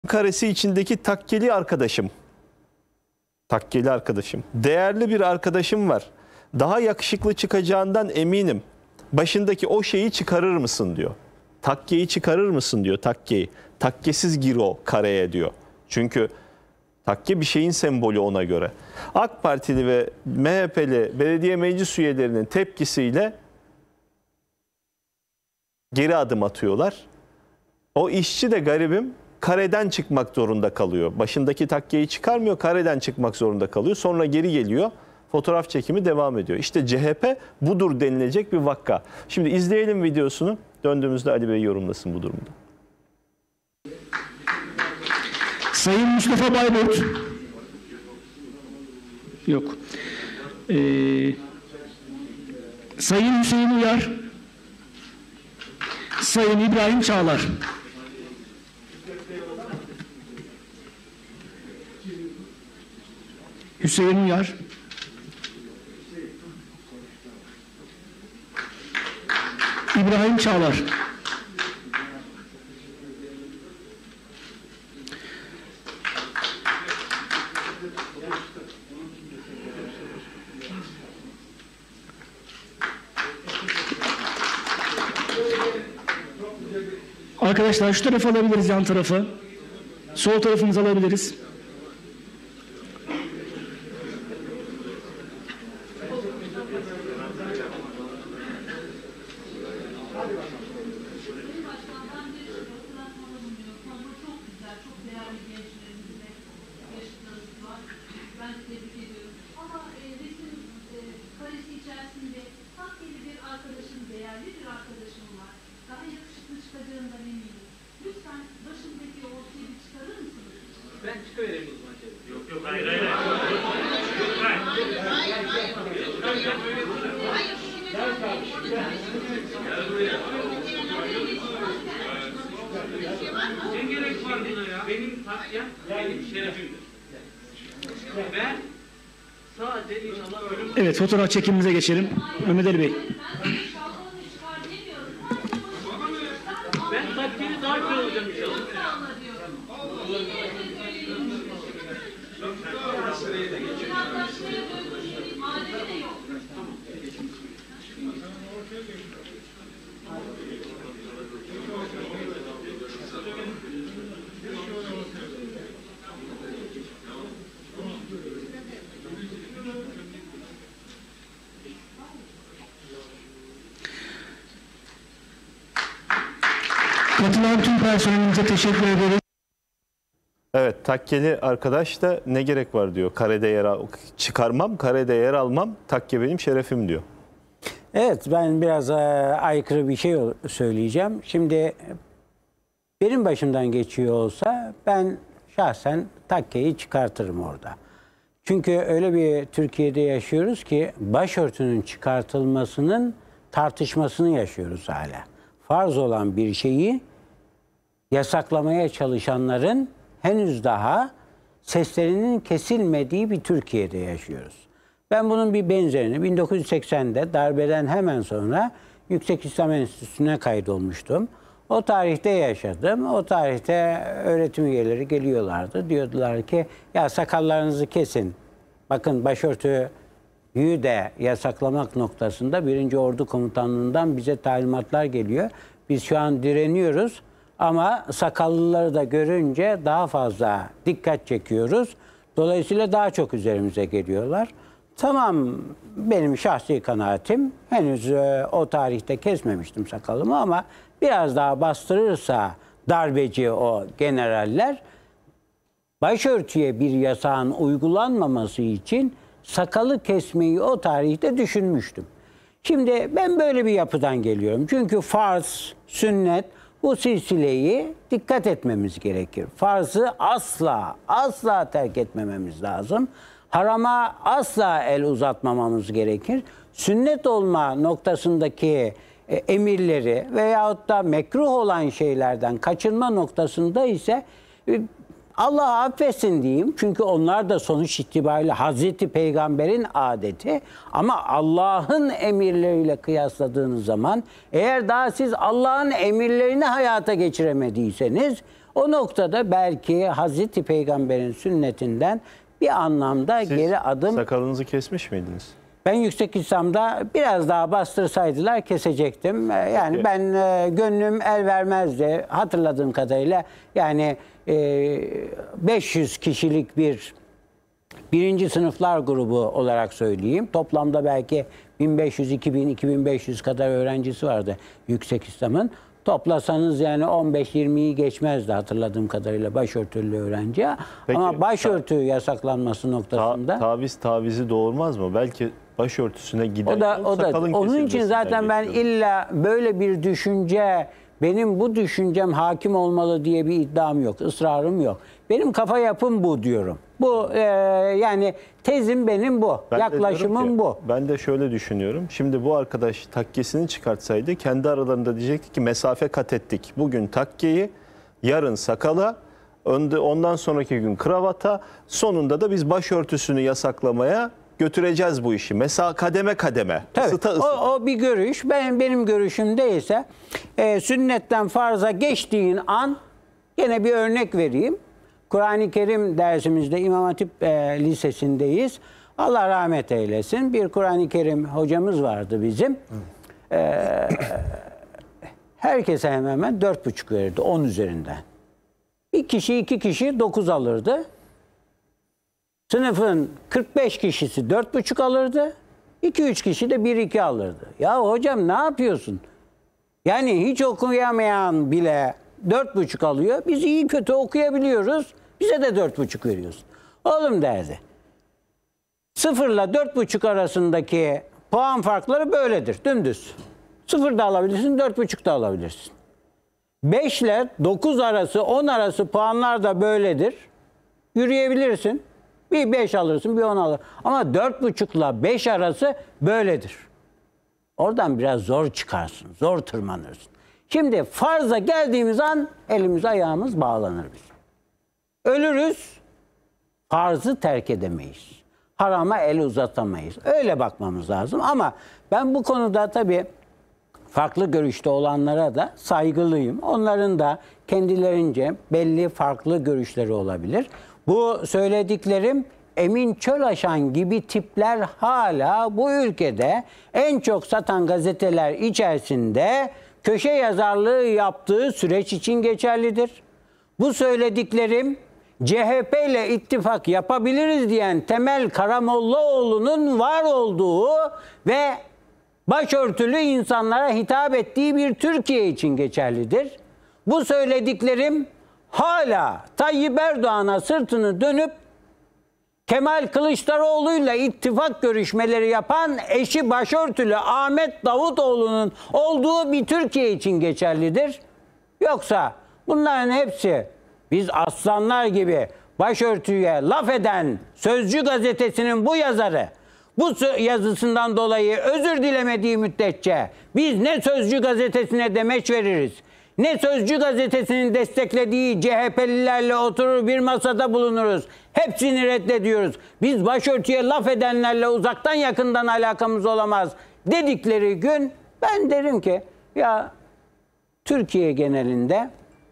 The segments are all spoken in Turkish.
karesi içindeki takkeli arkadaşım. Takkeli arkadaşım. Değerli bir arkadaşım var. Daha yakışıklı çıkacağından eminim. Başındaki o şeyi çıkarır mısın diyor. Takkeyi çıkarır mısın diyor, takkeyi. Takkesiz gir o kareye diyor. Çünkü takke bir şeyin sembolü ona göre. AK Partili ve MHP'li belediye meclis üyelerinin tepkisiyle geri adım atıyorlar. O işçi de garibim kareden çıkmak zorunda kalıyor. Başındaki takkeyi çıkarmıyor, kareden çıkmak zorunda kalıyor. Sonra geri geliyor. Fotoğraf çekimi devam ediyor. İşte CHP budur denilecek bir vakka. Şimdi izleyelim videosunu. Döndüğümüzde Ali Bey yorumlasın bu durumda. Sayın Mustafa Bayburt. Yok. Sayın Hüseyin Uyar. Sayın İbrahim Çağlar. Hüseyin Uyar. İbrahim Çağlar. Arkadaşlar şu tarafı alabiliriz, yan tarafı. Sol tarafımızı alabiliriz. Ben çıkıvereyim o zaman. Yok yok hayır. Ne gerek var buna ya? Benim takyem benim şerefimdir. Ben sadece inşallah ölüm... Evet, fotoğraf çekimimize geçelim. Mehmet Ali Bey. Ben takyeli daha güzel olacağım inşallah. Katılan tüm personelimize teşekkür ederiz. Evet, takkeli arkadaş da ne gerek var diyor. Karede yer çıkarmam, karede yer almam, takke benim şerefim diyor. Evet, ben biraz aykırı bir şey söyleyeceğim. Şimdi benim başımdan geçiyor olsa ben şahsen takkeyi çıkartırım orada. Çünkü öyle bir Türkiye'de yaşıyoruz ki başörtünün çıkartılmasının tartışmasını yaşıyoruz hala. Farz olan bir şeyi yasaklamaya çalışanların henüz daha seslerinin kesilmediği bir Türkiye'de yaşıyoruz. Ben bunun bir benzerini 1980'de darbeden hemen sonra Yüksek İslam Enstitüsü'ne kaydolmuştum. O tarihte yaşadım. O tarihte öğretim üyeleri geliyorlardı. Diyordular ki ya sakallarınızı kesin. Bakın başörtüyü de yasaklamak noktasında 1. Ordu Komutanlığı'ndan bize talimatlar geliyor. Biz şu an direniyoruz. Ama sakallıları da görünce daha fazla dikkat çekiyoruz. Dolayısıyla daha çok üzerimize geliyorlar. Tamam, benim şahsi kanaatim, henüz o tarihte kesmemiştim sakalımı ama biraz daha bastırırsa darbeci o generaller, başörtüye bir yasağın uygulanmaması için sakalı kesmeyi o tarihte düşünmüştüm. Şimdi ben böyle bir yapıdan geliyorum. Çünkü farz, sünnet, bu silsileyi dikkat etmemiz gerekir. Farzı asla terk etmememiz lazım. Harama asla el uzatmamamız gerekir. Sünnet olma noktasındaki emirleri veyahut da mekruh olan şeylerden kaçınma noktasında ise Allah affetsin diyeyim. Çünkü onlar da sonuç itibariyle Hazreti Peygamber'in adeti. Ama Allah'ın emirleriyle kıyasladığınız zaman eğer daha siz Allah'ın emirlerini hayata geçiremediyseniz O noktada belki Hazreti Peygamber'in sünnetinden bir anlamda Siz geri adım. sakalınızı kesmiş miydiniz? Ben Yüksek İslam'da biraz daha bastırsaydılar kesecektim. Yani Peki. ben gönlüm el vermezdi hatırladığım kadarıyla. Yani 500 kişilik bir birinci sınıflar grubu olarak söyleyeyim. Toplamda belki 1500, 2000, 2500 kadar öğrencisi vardı Yüksek İslam'ın. Toplasanız yani 15-20'yi geçmezdi hatırladığım kadarıyla başörtülü öğrenci. Peki, Ama başörtü yasaklanması noktasında. Tavizi doğurmaz mı? Belki başörtüsüne gider. O da onun için zaten ben illa böyle bir düşünce, benim bu düşüncem hakim olmalı diye bir iddiam yok, ısrarım yok. Benim kafa yapım bu diyorum. Bu yani tezim benim bu, yaklaşımım bu. Ben de şöyle düşünüyorum. Şimdi bu arkadaş takkesini çıkartsaydı kendi aralarında diyecekti ki mesafe kat ettik. Bugün takkeyi, yarın sakala, ondan sonraki gün kravata, sonunda da biz başörtüsünü yasaklamaya götüreceğiz bu işi. Mesela kademe kademe. Tabii, o bir görüş. Benim görüşümde ise sünnetten farza geçtiğin an, gene bir örnek vereyim. Kur'an-ı Kerim dersimizde İmam Hatip Lisesi'ndeyiz. Allah rahmet eylesin. Bir Kur'an-ı Kerim hocamız vardı bizim. Herkese hemen hemen 4,5 verirdi 10 üzerinden. Bir kişi, 2 kişi 9 alırdı. Sınıfın 45 kişisi 4,5 alırdı. 2-3 kişi de 1-2 alırdı. Ya hocam ne yapıyorsun? Yani hiç okuyamayan bile 4,5 alıyor. Biz iyi kötü okuyabiliyoruz. Bize de 4,5 veriyorsun. Oğlum derdi. 0 ile 4,5 arasındaki puan farkları böyledir. Dümdüz. 0 da alabilirsin, 4,5 da alabilirsin. 5 ile 9 arası, 10 arası puanlar da böyledir. Yürüyebilirsin. Bir 5 alırsın, bir 10 alırsın. Ama 4,5 ile 5 arası böyledir. Oradan biraz zor çıkarsın, zor tırmanırsın. Şimdi farza geldiğimiz an elimiz ayağımız bağlanır bizim. Ölürüz, farzı terk edemeyiz. Harama el uzatamayız. Öyle bakmamız lazım. Ama ben bu konuda tabii farklı görüşte olanlara da saygılıyım. Onların da kendilerince belli farklı görüşleri olabilir. Bu söylediklerim Emin Çölaşan gibi tipler hala bu ülkede en çok satan gazeteler içerisinde köşe yazarlığı yaptığı süreç için geçerlidir. Bu söylediklerim CHP ile ittifak yapabiliriz diyen Temel Karamollaoğlu'nun var olduğu ve başörtülü insanlara hitap ettiği bir Türkiye için geçerlidir. Bu söylediklerim hala Tayyip Erdoğan'a sırtını dönüp Kemal Kılıçdaroğlu'yla ittifak görüşmeleri yapan eşi başörtülü Ahmet Davutoğlu'nun olduğu bir Türkiye için geçerlidir. Yoksa bunların hepsi biz aslanlar gibi başörtüye laf eden Sözcü gazetesinin bu yazarı, bu yazısından dolayı özür dilemediği müddetçe biz ne Sözcü gazetesine demeç veririz, ne Sözcü gazetesinin desteklediği CHP'lilerle oturur bir masada bulunuruz. Hepsini reddediyoruz. Biz başörtüye laf edenlerle uzaktan yakından alakamız olamaz dedikleri gün ben derim ki ya Türkiye genelinde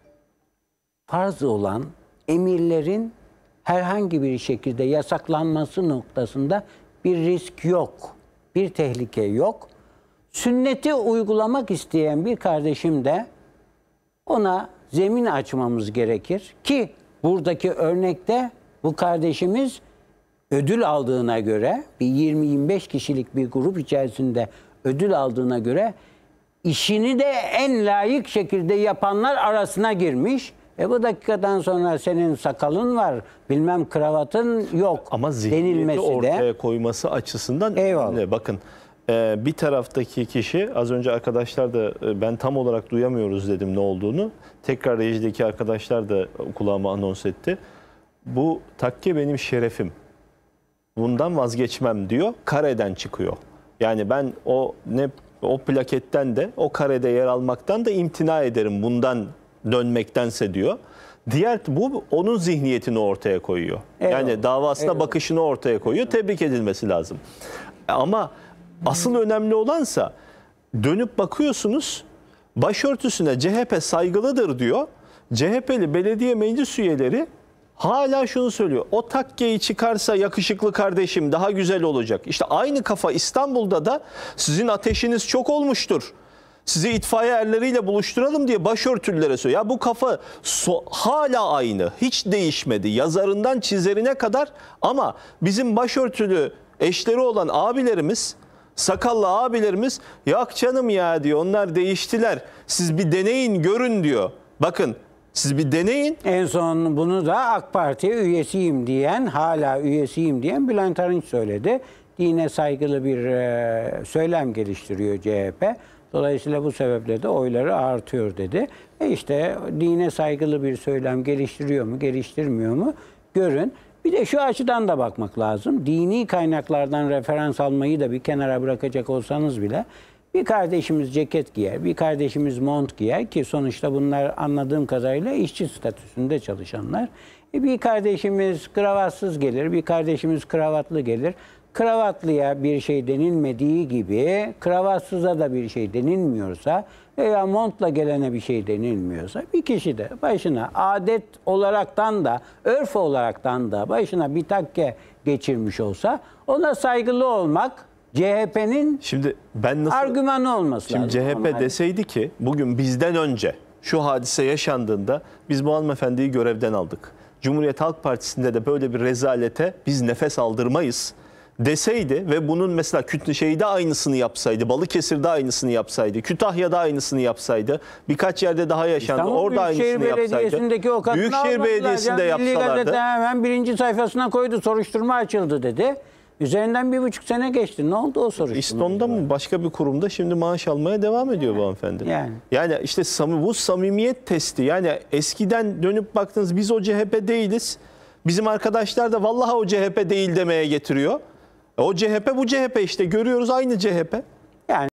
farz olan emirlerin herhangi bir şekilde yasaklanması noktasında bir risk yok. Bir tehlike yok. Sünneti uygulamak isteyen bir kardeşim de ona zemin açmamız gerekir ki buradaki örnekte bu kardeşimiz ödül aldığına göre bir 20-25 kişilik bir grup içerisinde ödül aldığına göre işini de en layık şekilde yapanlar arasına girmiş. Bu dakikadan sonra senin sakalın var, bilmem kravatın yok ama zihniyeti denilmesi ortaya de koyması açısından eyvallah. önemli. Bakın bir taraftaki kişi az önce arkadaşlar da ben tam olarak duyamıyoruz dedim ne olduğunu. Tekrar rejideki arkadaşlar da kulağıma anons etti. Bu takke benim şerefim. Bundan vazgeçmem diyor. Kareden çıkıyor. Yani ben o plaketten de o karede yer almaktan da imtina ederim bundan dönmektense diyor. Bu onun zihniyetini ortaya koyuyor. Eyvallah. Yani davasına bakışını ortaya koyuyor. Tebrik edilmesi lazım. Ama asıl önemli olansa dönüp bakıyorsunuz başörtüsüne CHP saygılıdır diyor. CHP'li belediye meclis üyeleri hala şunu söylüyor. O takkeyi çıkarsa yakışıklı kardeşim daha güzel olacak. İşte aynı kafa İstanbul'da da sizin ateşiniz çok olmuştur. Sizi itfaiye erleriyle buluşturalım diye başörtülülere söylüyor. Ya bu kafa hala aynı. Hiç değişmedi. Yazarından çizerine kadar, ama bizim başörtülü eşleri olan abilerimiz, sakallı abilerimiz, yok canım ya diyor, onlar değiştiler. Siz bir deneyin görün diyor. Bakın, siz bir deneyin. En son bunu da AK Parti üyesiyim diyen, hala üyesiyim diyen Bülent Arınç söyledi. Dine saygılı bir söylem geliştiriyor CHP. Dolayısıyla bu sebeple de oyları artıyor dedi. İşte dine saygılı bir söylem geliştiriyor mu, geliştirmiyor mu görün. Bir de şu açıdan da bakmak lazım. Dini kaynaklardan referans almayı da bir kenara bırakacak olsanız bile, bir kardeşimiz ceket giyer, bir kardeşimiz mont giyer ki sonuçta bunlar anladığım kadarıyla işçi statüsünde çalışanlar. Bir kardeşimiz kravatsız gelir, bir kardeşimiz kravatlı gelir. Kravatlıya bir şey denilmediği gibi kravatsıza da bir şey denilmiyorsa veya montla gelene bir şey denilmiyorsa, bir kişi de başına adet olaraktan da örf olaraktan da başına bir takke geçirmiş olsa ona saygılı olmak CHP'nin Şimdi ben nasıl argümanı olması lazım. CHP normalde deseydi ki bugün bizden önce şu hadise yaşandığında biz bu hanımefendiyi görevden aldık. Cumhuriyet Halk Partisi'nde de böyle bir rezalete biz nefes aldırmayız deseydi ve bunun mesela Kütahya'da aynısını yapsaydı, Balıkesir'de aynısını yapsaydı, Kütahya'da aynısını yapsaydı, birkaç yerde daha yaşandı, İstanbul orada Büyükşehir aynısını yapsaydı. Belediyesi'ndeki o kadını Büyükşehir almadılar Belediyesi'nde canım. Milli yapsalardı. Gazete hemen birinci sayfasına koydu, soruşturma açıldı dedi. Üzerinden 1,5 sene geçti. Ne oldu o soruşturma? İston'da mı başka bir kurumda şimdi maaş almaya devam ediyor bu hanımefendi. Yani işte bu samimiyet testi. Yani eskiden dönüp baktınız biz o CHP değiliz. Bizim arkadaşlar da vallahi o CHP değil demeye getiriyor. O CHP bu CHP işte, görüyoruz aynı CHP. Yani